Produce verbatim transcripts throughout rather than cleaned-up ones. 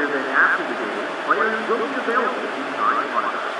reminder that after the game, players will be available to sign autographs.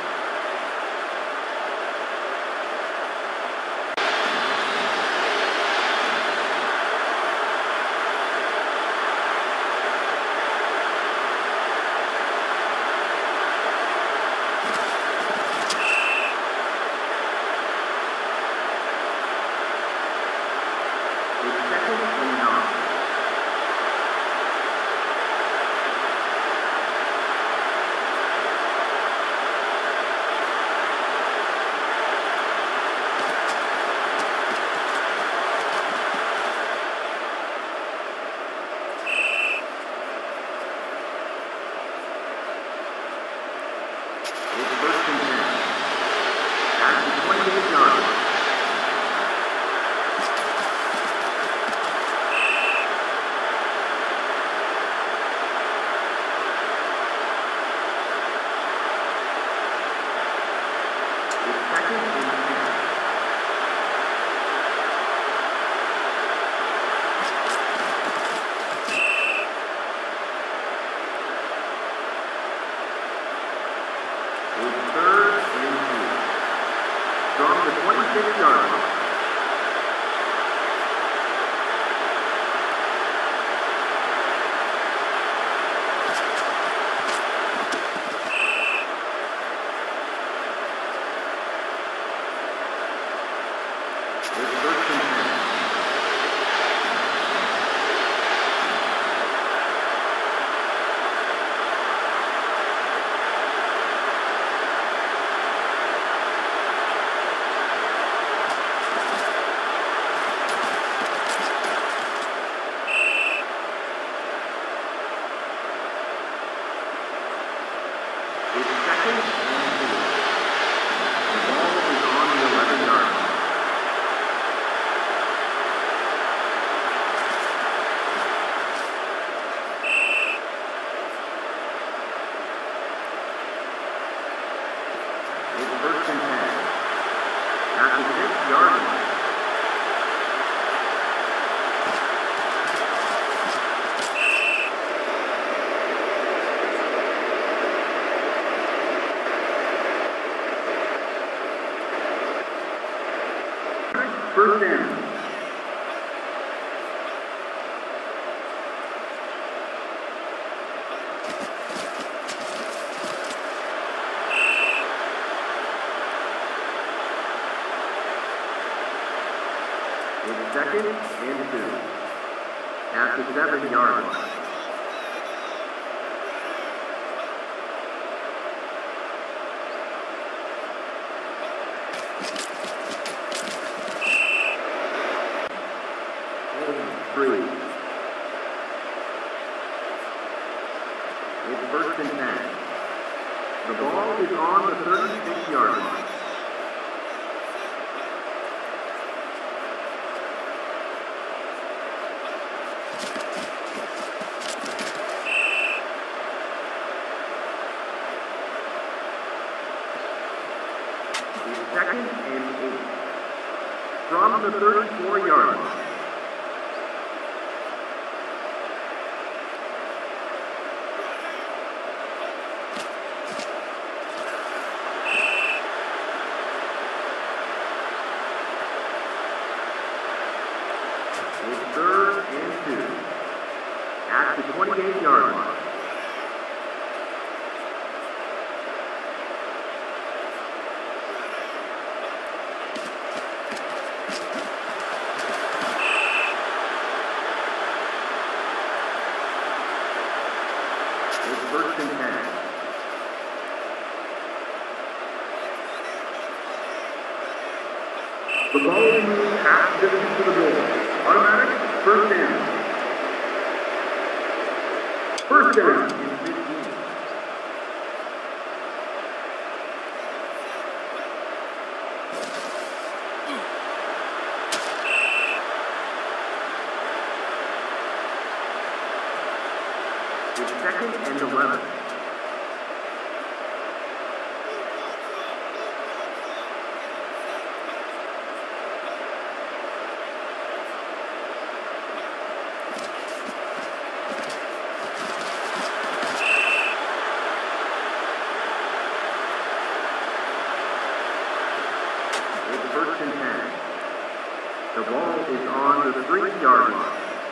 First down. It's second and two. At the seven-yard line. Three. It's first and ten. The ball is on the thirty-six-yard line. It's second and eight. From the thirty-four-yard line. It's third and two. At the twenty-eight-yard line. It's first and ten. The ball will move half distance to the goal. Automatic first down. First down. It's second and eleven. The ball is on the three-yard line.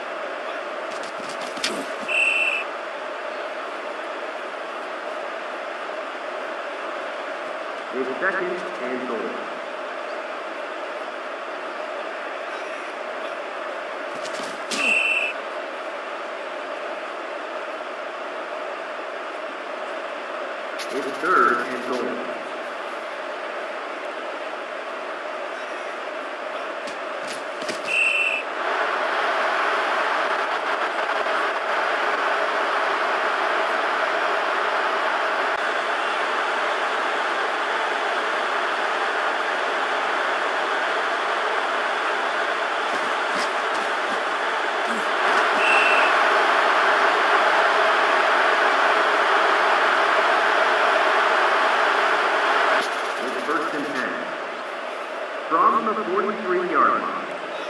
It's second and goal. It's third and goal. From the forty-three-yard line.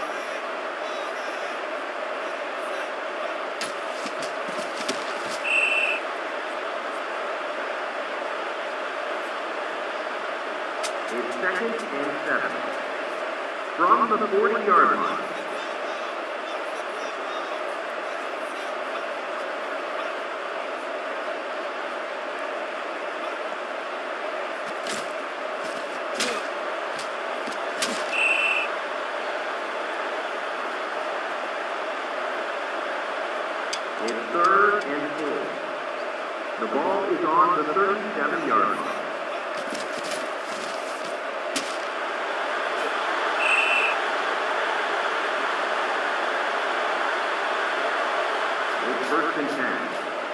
It's second and seven. From the forty-yard line. It's third and four. The ball is on the thirty-seven-yard line. It's first and ten.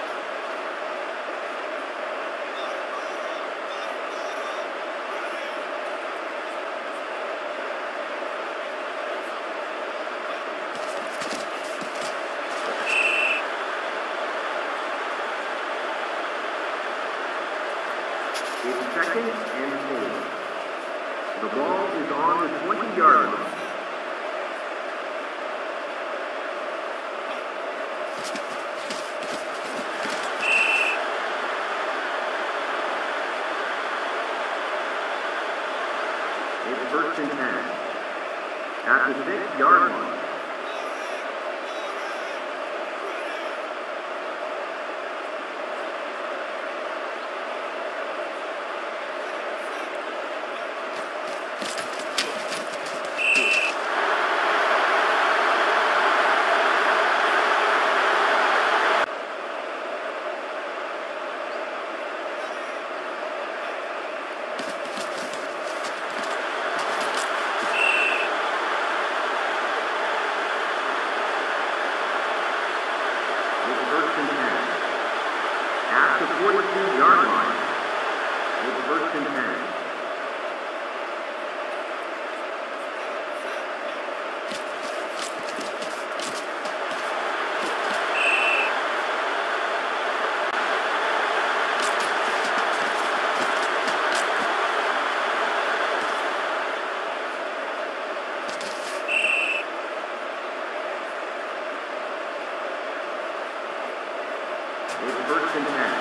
It's second and four. The ball is on the twenty-yard line. It's first and ten. At the six-yard line. First and ten. At the forty-two-yard line. It's first and ten. It's first and ten.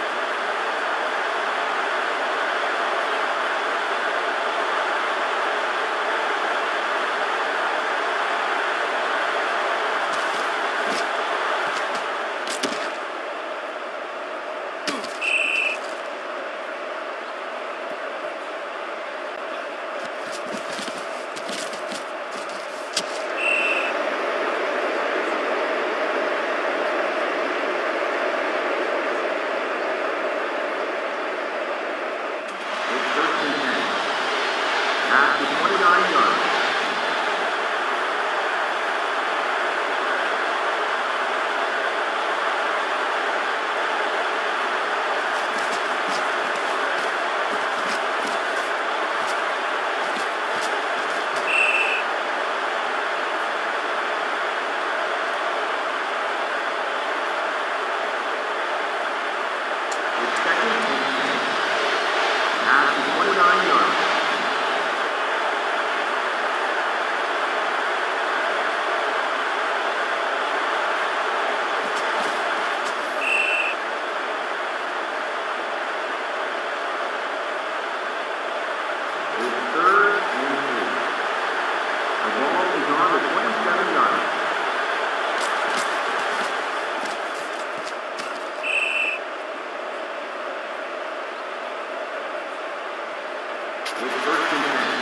At the twenty-nine-yard line. It's second and ten. At the twenty-nine-yard line. It's third and three. The ball is on the twenty-seven yard line. It's first and ten.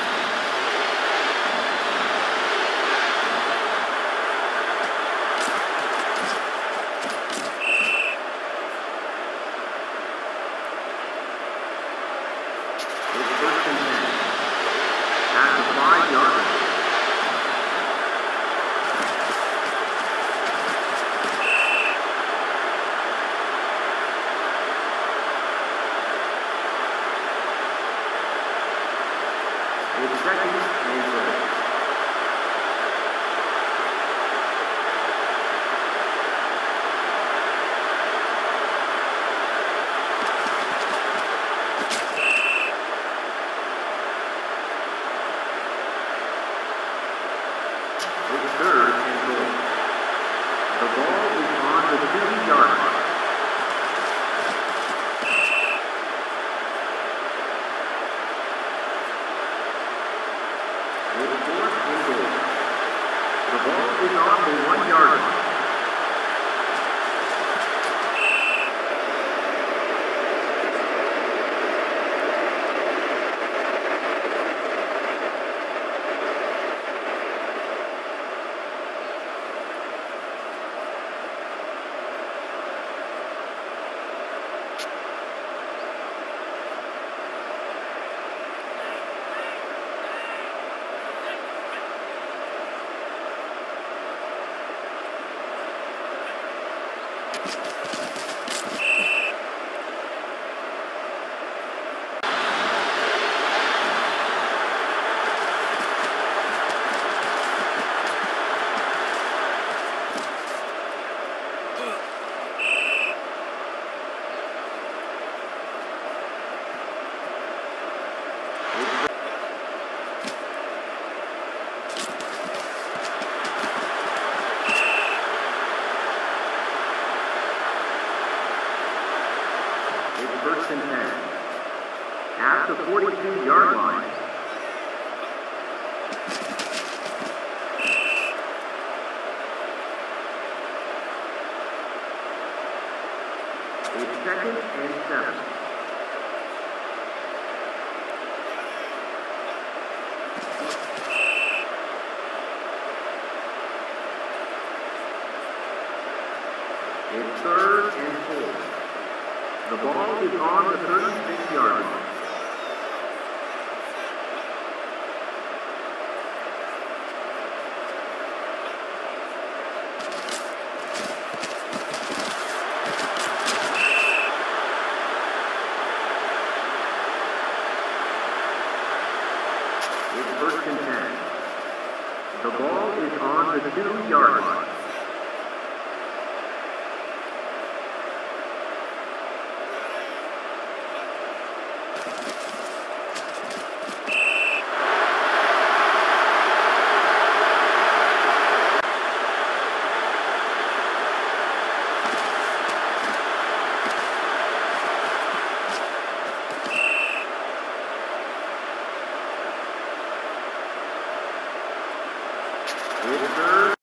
It's first and ten. At the five yard line. It's second and goal. It's third and goal. The ball is on the two yard line. It's fourth and goal. The ball is on the one yard line. It's first and ten. At the forty-two yard line. It's second and seven. It's third and four. The ball is on the thirty-six yard line. It's first and ten. The ball is on the two yard line. It's third.